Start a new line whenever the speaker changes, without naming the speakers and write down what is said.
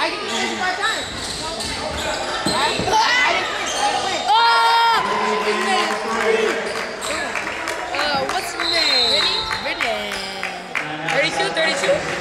I can finish my time.
What's his name?
Vinny?
32, 32.